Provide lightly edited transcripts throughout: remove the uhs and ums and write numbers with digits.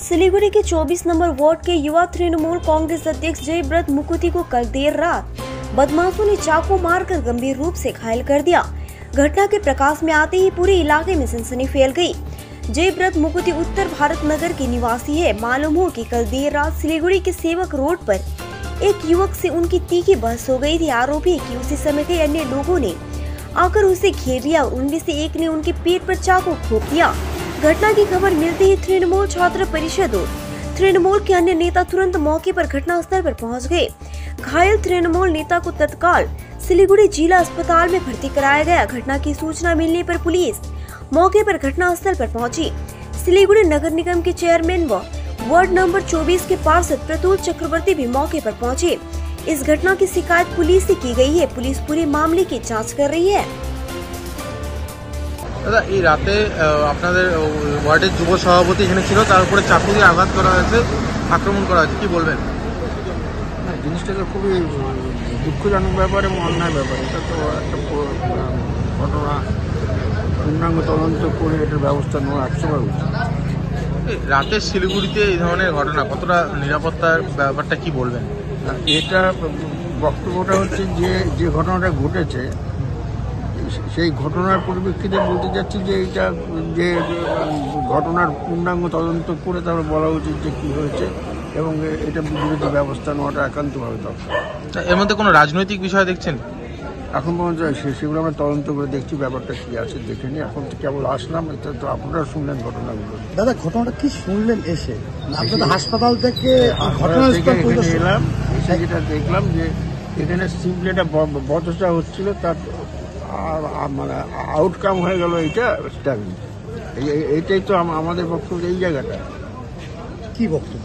सिलीगुड़ी के 24 number ward के युवा तृणमूल कांग्रेस अध्यक्ष जयव्रत मुकुटी को कल देर रात बदमाशों ने चाकू मारकर गंभीर रूप से घायल कर दिया। घटना के प्रकाश में आते ही पूरे इलाके में सनसनी फैल गई। जयव्रत मुकुटी उत्तर भारत नगर के निवासी है। मालूम हो कि कल देर रात सिलीगुड़ी के सेवक रोड पर एक युवक से उनकी तीखी बहस हो गई थी। आरोपी है कि उसी समय कई अन्य लोगों ने आकर उसे घेर लिया। उनमें से एक ने उनके पेट पर चाकू घोंप दिया। घटना की खबर मिलते ही तृणमूल छात्र परिषद और तृणमूल के अन्य नेता तुरंत मौके पर घटनास्थल पर पहुंच गए। घायल तृणमूल नेता को तत्काल सिलीगुड़ी जिला अस्पताल में भर्ती कराया गया। घटना की सूचना मिलने पर पुलिस मौके पर घटनास्थल पर पहुंची। सिलीगुड़ी नगर निगम के चेयरमैन व वार्ड नंबर 24 के पार्षद प्रतुल चक्रवर्ती भी मौके पर पहुंचे। इस घटना की शिकायत पुलिस से की गई है। पुलिस पूरे मामले की जांच कर रही है। দাদা এই রাতে আপনাদের ওয়ার্ডের যুব সভাপতি এখানে ছিল, তার উপরে চাকু দিয়ে আঘাত করা হয়েছে, আক্রমণ করা হয়েছে, কি বলবেন? জিনিসটা তো খুবই দুঃখজনক ব্যাপার এবং অন্যায় ব্যাপার। এটা তো একটা ঘটনা, পূর্ণাঙ্গ তদন্ত করে এটার ব্যবস্থা নেওয়া 100বার উচিত। রাতে শিলিগুড়িতে এই ধরনের ঘটনা কতটা নিরাপত্তার ব্যাপারটা কি বলবেন? এটা বক্তব্যটা হচ্ছে যে ঘটনাটা ঘটেছে সেই ঘটনার পরিপ্রেক্ষিতে বলতে চাচ্ছি যে এটা যে ঘটনার পূর্ণাঙ্গ তদন্ত করে তারপরে বলা উচিত যে কী হয়েছে এবং এটা বিরুদ্ধে ব্যবস্থা নেওয়াটা একান্তভাবে দরকার। এর মধ্যে কোনো রাজনৈতিক বিষয় দেখছেন? এখন পর্যন্ত সেগুলো আমরা তদন্ত করে দেখছি, ব্যাপারটা কী আছে দেখে নিই। এখন তো কেবল আসলাম, এটা তো আপনারা শুনলেন ঘটনাগুলো। দাদা, ঘটনাটা কি শুনলেন এসে? হাসপাতাল থেকে এখানে এলাম, এসে যেটা দেখলাম যে এখানে সিম্পলি একটা বচসা হচ্ছিল, তার মানে আউটকাম হয়ে গেল এইটা স্ট্যাবিং। এইটাই তো আমাদের বক্তব্য। এই জায়গাটা কি বক্তব্য?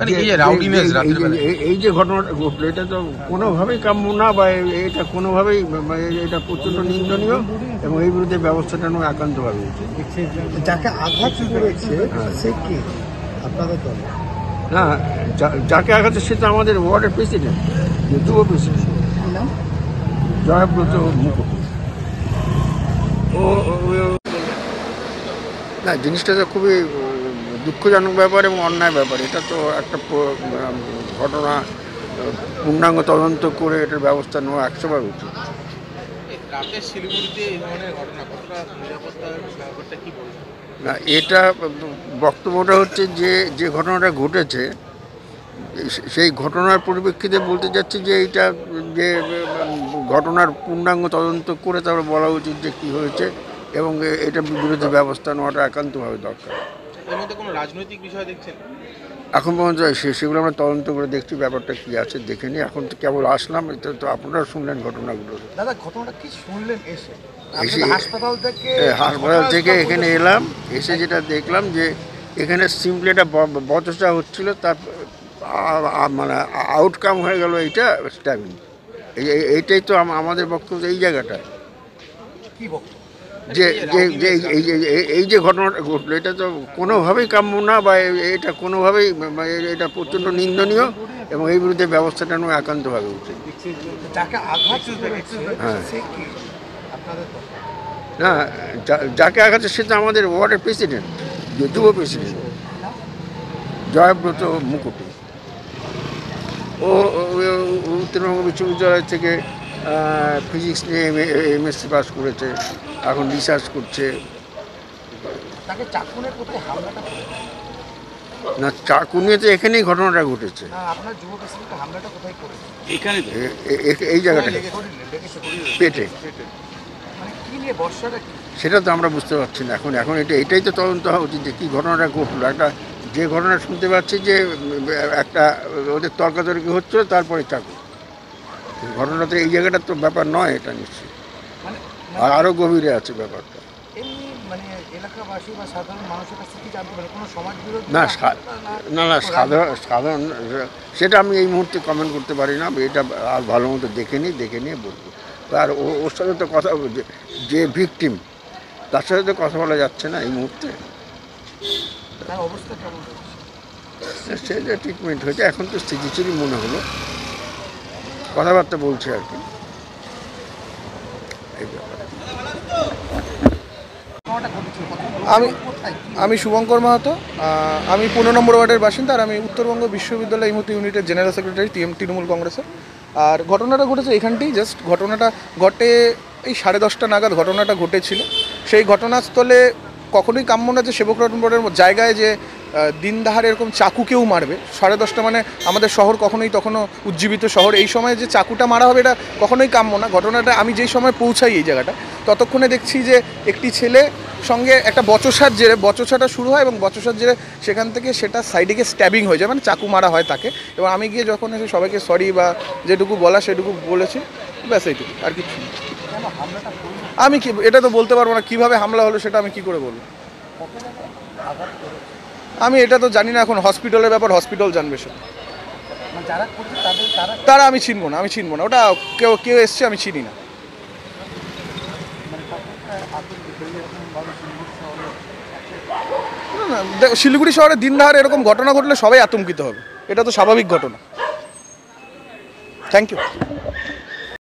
এই যে ঘটনাটা ঘটলো এটা তো কোনোভাবেই কাম্য না, বা এটা কোনোভাবেই এটা প্রচন্ড নিন্দনীয় এবং এই বিরুদ্ধে ব্যবস্থাটা নেওয়া একান্তভাবে উচিত। যাকে আঘাত করেছে সে কি আপনাদের দল? না, যাকে আঘাত সে তো আমাদের ওয়ার্ডের প্রেসিডেন্ট, যুব প্রেসিডেন্ট জয়ব্রত মুকুটি। না, জিনিসটা তো খুবই দুঃখজনক ব্যাপার এবং অন্যায় ব্যাপার। এটা তো একটা ঘটনা, পূর্ণাঙ্গ তদন্ত করে এটার ব্যবস্থা নেওয়া 100বার উচিত। না, এটা বক্তব্যটা হচ্ছে যে ঘটনাটা ঘটেছে সেই ঘটনার পরিপ্রেক্ষিতে বলতে চাচ্ছি যে এইটা যে ঘটনার পূর্ণাঙ্গ তদন্ত করে তারপরে বলা উচিত যে কী হয়েছে এবং এটা বিরুদ্ধে ব্যবস্থা নেওয়াটা একান্তভাবে দরকার। এর মধ্যে কোনো রাজনৈতিক বিষয় দেখছেন? এখন পর্যন্ত সেগুলো আমরা তদন্ত করে দেখছি, ব্যাপারটা কী আছে দেখে নিই। এখন তো কেবল আসলাম, এটা তো আপনারা শুনলেন ঘটনাগুলো। দাদা, ঘটনাটা কি শুনলেন এসে? হাসপাতাল থেকে এখানে এলাম, এসে যেটা দেখলাম যে এখানে সিম্পলি একটা বচসা হচ্ছিল, তার মানে আউটকাম হয়ে গেল এইটা স্ট্যাবিং। এইটাই তো আমাদের বক্তব্য। এই জায়গাটা কি বক্তব্য? এই যে ঘটনাটা ঘটলো এটা তো কোনোভাবেই কাম্য না, বা এটা কোনোভাবেই এটা প্রচণ্ড নিন্দনীয় এবং এই বিরুদ্ধে ব্যবস্থাটা নেওয়া একান্তভাবে উচিত। হ্যাঁ, না, যাকে আঘাত সে তো আমাদের ওয়ার্ডের প্রেসিডেন্ট, যুব প্রেসিডেন্ট জয়ব্রত মুকুটি। ও উত্তরবঙ্গ বিশ্ববিদ্যালয় থেকে ফিজিক্স নিয়ে MSc পাস করেছে, এখন রিসার্চ করছে। না, চাকু নিয়ে তো এখানেই ঘটনাটা ঘটেছে। এই জায়গাটা পেটে, সেটা তো আমরা বুঝতে পারছি না এখন। এটাই তো তদন্ত হওয়া উচিত যে কী ঘটনাটা ঘটলো। একটা যে ঘটনা শুনতে পাচ্ছি যে একটা ওদের তর্কাতর্কি হচ্ছিল, তারপরে চাকু। ঘটনাটা এই জায়গাটার তো ব্যাপার নয়, এটা নিশ্চয়ই আরও গভীরে আছে ব্যাপারটা। না না, সাধারণ সেটা আমি এই মুহূর্তে কমেন্ট করতে পারি না। এটা আর ভালো মতো দেখে নিয়ে বলবো। আর ওর সাথে তো কথা, যে ভিকটিম তার সাথে তো কথা বলা যাচ্ছে না এই মুহূর্তে। সে যে ট্রিটমেন্ট হয়েছে, এখন তো স্থিতিশীলই মনে হলো, কথাবার্তা বলছে আর কি। এই ব্যাপারে আমি শুভঙ্কর মাহাতো, আমি 15 নম্বর ওয়ার্ডের বাসিন্দা, আর আমি উত্তরবঙ্গ বিশ্ববিদ্যালয় ইমতি ইউনিটের জেনারেল সেক্রেটারি তৃণমূল কংগ্রেসের। আর ঘটনাটা ঘটেছে এখানটাই, জাস্ট ঘটনাটা ঘটে এই 10:30 নাগাদ ঘটনাটা ঘটেছিল। সেই ঘটনাস্থলে কখনোই কাম্য না যে সেবক রতন রোডের জায়গায় যে দিনদাহারে এরকম চাকু কেউ মারবে। 10:30 মানে আমাদের শহর কখনোই তখনও উজ্জীবিত শহর, এই সময় যে চাকুটা মারা হবে এটা কখনোই কাম্য না। ঘটনাটা আমি যেই সময় পৌঁছাই এই জায়গাটা, ততক্ষণে দেখছি যে একটি ছেলে সঙ্গে একটা বচসার জেরে, বচসাটা শুরু হয় এবং বচসার জেরে সেখান থেকে সেটা সাইডে গিয়ে স্ট্যাবিং হয়ে যায়, মানে চাকু মারা হয় তাকে। এবং আমি গিয়ে যখন এসে সবাইকে সরি বা যেটুকু বলা সেটুকু বলেছি, ব্যাস এইটুকু, আর কিছু না। আমি কি এটা তো বলতে পারবো না, কীভাবে হামলা হলো সেটা আমি কি করে বলবো। আমি এটা তো জানি না, এখন হসপিটালের ব্যাপার, হসপিটাল জানবে সেটা। তারা আমি চিনবো না, ওটা কেউ এসছে আমি চিনি না। না, শিলিগুড়ি শহরে দিনদাহারে এরকম ঘটনা ঘটলে সবাই আতঙ্কিত হবে, এটা তো স্বাভাবিক ঘটনা। Thank you.